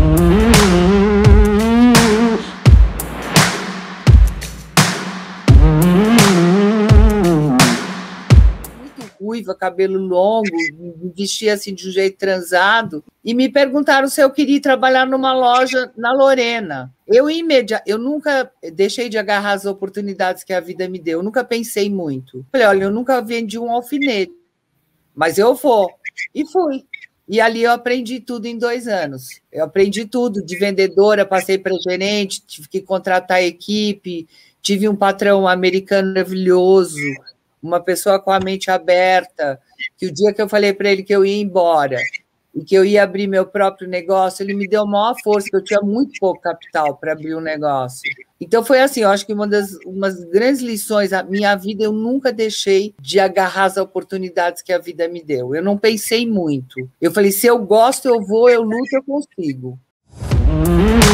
Ruiva, cabelo longo, me vestia assim de um jeito transado, e me perguntaram se eu queria trabalhar numa loja na Lorena. Eu nunca deixei de agarrar as oportunidades que a vida me deu, eu nunca pensei muito. Falei, olha, eu nunca vendi um alfinete, mas eu vou. E fui. E ali eu aprendi tudo em 2 anos. Eu aprendi tudo, de vendedora, passei para gerente, tive que contratar equipe, tive um patrão americano maravilhoso, uma pessoa com a mente aberta, que o dia que eu falei para ele que eu ia embora e que eu ia abrir meu próprio negócio, ele me deu maior força, porque eu tinha muito pouco capital para abrir um negócio. Então foi assim, eu acho que umas grandes lições da minha vida, eu nunca deixei de agarrar as oportunidades que a vida me deu. Eu não pensei muito. Eu falei, se eu gosto, eu vou, eu luto, eu consigo.